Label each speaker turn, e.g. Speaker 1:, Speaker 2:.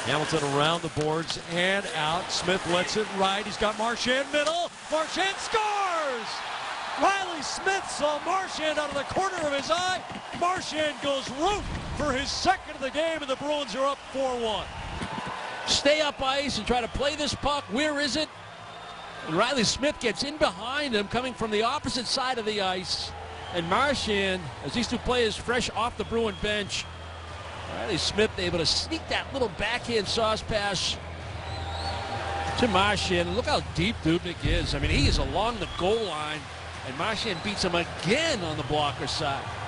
Speaker 1: Hamilton around the boards and out. Smith lets it right. He's got Marchand middle. Marchand scores! Riley Smith saw Marchand out of the corner of his eye. Marchand goes root for his second of the game, and the Bruins are up 4-1.
Speaker 2: Stay up ice and try to play this puck. Where is it? And Riley Smith gets in behind him, coming from the opposite side of the ice. And Marchand, as these two players fresh off the Bruin bench, Riley Smith able to sneak that little backhand sauce pass to Marchand. Look how deep Dubnyk is. I mean, he is along the goal line, and Marchand beats him again on the blocker side.